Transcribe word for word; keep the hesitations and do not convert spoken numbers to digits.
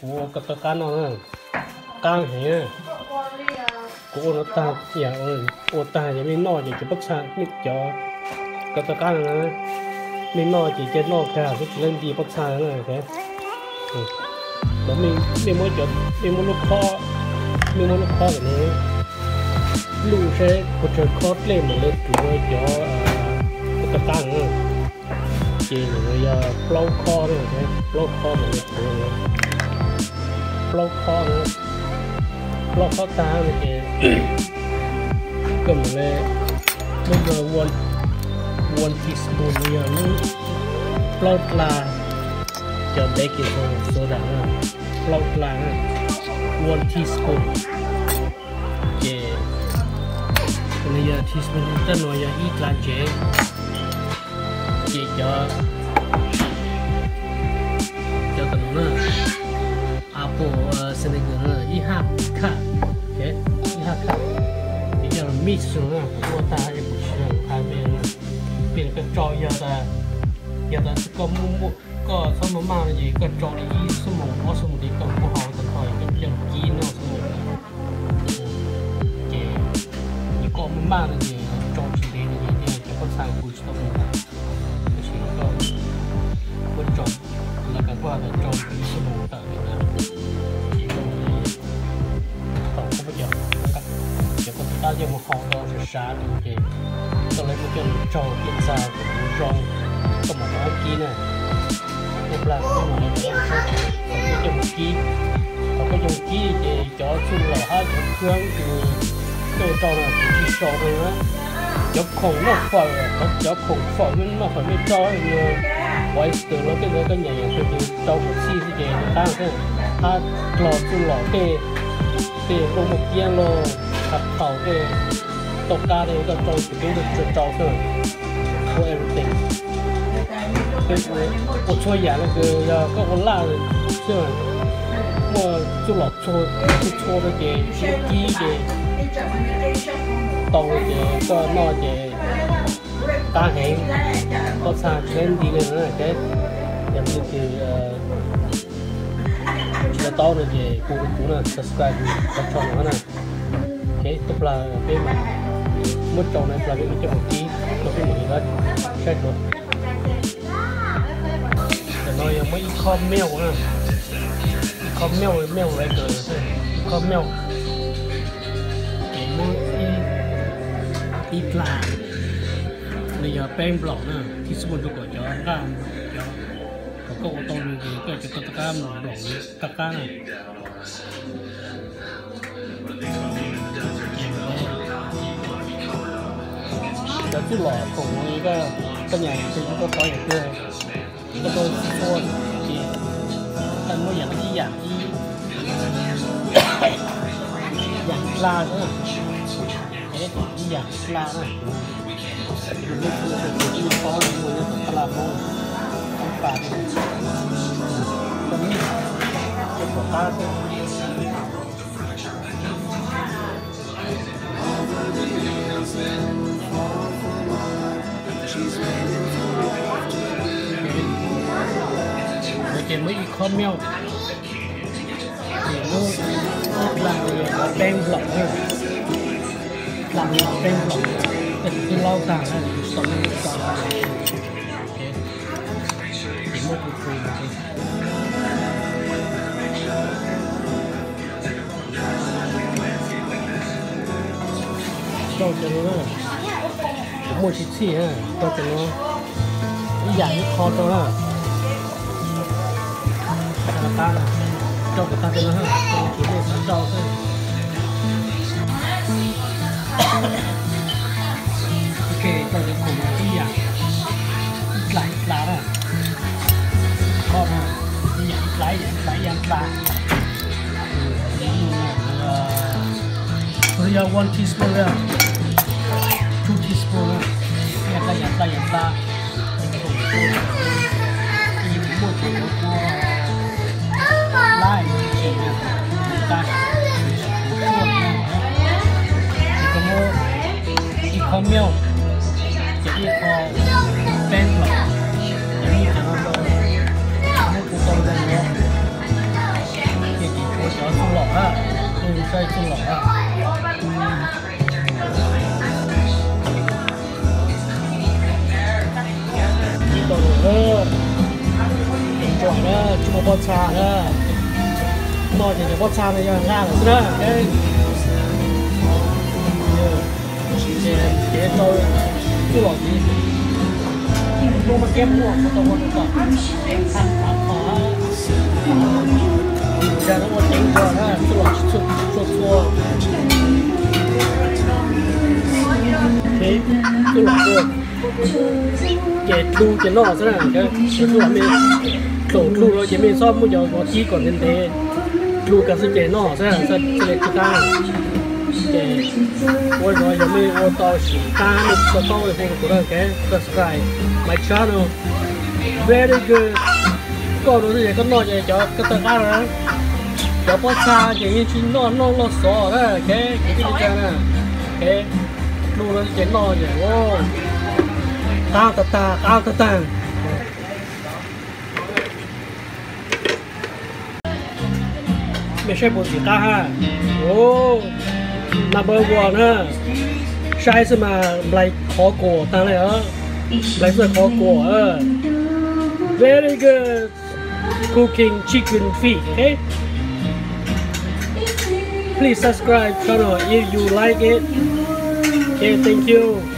của các cái nó càng hẻ của nó ta nhà ơi ô ta thì mình nói gì cho bác sang biết cho các cái nó mình nói chỉ cho nó cả cái lên đi bác sang này thế đó mình mình mới chọn mình muốn lúc kho mình muốn lúc kho cái này lưu sẽ có chơi khó lên mà lên tụi cho các cái nữa chỉ là flow kho rồi thế flow kho mà lên tụi flow kho nữa flow kho ta này thì cầm lên bây giờ one one teaspoon bây giờ nó flow là cho baking soda flow là one teaspoon thì bây giờ teaspoon tên nói là ít là chế chỉ cho cho tầm nữa apple Senegal ít hạt cả thế ít hạt cả thì giờ mix nữa của ta thì cũng sẽ hai bên bên cái trò giờ ta giờ ta sẽ có mua có sao mà mang gì cái trò này ít số một có số một thì có mua hàng tận thời cái chân kín nó số một thì những con mà mang gì trò chỉ để gì thì cho con sang bùi số một cái chỉ có quân trò là cái qua là trò ít số một tại Việt Nam chỉ có tổng không bao giờ chỉ có ta dùng một hàng đó là xa thì tôi lấy một cái trò kiến xa của rong có một cái kín này một lần có một lần có cái dùng kín có cái dùng kín để cho chung là hai chỗ cương thì tôi cho là chỉ cho thôi á cho khổng nó phải cho khổng phải nhưng mà phải mới cho rồi quay từ nó cái cái nhà nhà tôi thì cho một xí thì về ta thế ta lò chung lò cái cái công một kia lò tập tàu cái tàu cá đây cái trâu thì cũng được trâu thôi for everything cái một số nhà là cái có con la rồi chứ mà mua chú lọt trôi chú trôi đó cái chú ký cái tàu cái có nó cái ta hẹn có xa trên đi lên nữa cái nhằm như cái là to này cái cô cũng là subscribe cho channel nó này cái tức là bên mà mất trâu này là bên cho một ký cho cái mình đó sai rồi để nói mấy con mèo nữa con mèo mèo lại cười con mèo cái nó ít là bây giờ pen block nữa thì số một của cho ra cho có câu ô tô này thì cái cho tất cả một đoạn tất cả này đó chứ lọ cùng cái cái nhà thì chúng có coi được rồi cái tôi thôi thì anh mới dặn cái dạng dạng la nữa cái dạng la này mình biết là cái gì có người ta làm không không phải cái này cái của ta thôi cái mấy con mèo thì nó làm đen lỏng hơn làm đen lỏng cái lau tàn này sống còn chỉ một cái phù cho cho nó một chút xí ha cho cho nó dạng khó cho nó ta cho người ta cho nó ha chỉ để sẵn cho thôi ok cho đến cùng cái dạng lại lá này con này dạng lại lại dạng lá bây giờ one teaspoon rồi two teaspoon rồi dạng lại dạng lại dạng lá thì một chút của lại chỉ ta chỉ có mua chỉ có mèo chỉ có pen lọc chỉ có nó mua của con này nữa 要猪脑啊，嗯，再猪脑啊。你到了，转了，这么多差了，那就这么差的要拉了是吧？哎，这这到猪脑机，多么颠簸，不懂我都搞，看看好。然后我听过了，做做做做，OK， 做老做，给录给弄是吧？个是做面，做录了前面稍微有我几个人的，录个是给弄是吧？这这里知道，给我说有没有我到时单我到的那个多少个 subscribe my channel very good， có đồ gì có nói gì cho cái tờ cá nữa cho bó xa gì như chỉ nó nó nó sò đó cái cái cái cái này cái đồ nó chỉ nói gì ô tao ta ta tao ta ta mình sẽ bổ gì ta ha ô number one ha sai sao mà lại khó cổ ta này á lại rất khó cổ á very good cooking chicken feet, okay? Please subscribe channel if you like it. Okay, thank you.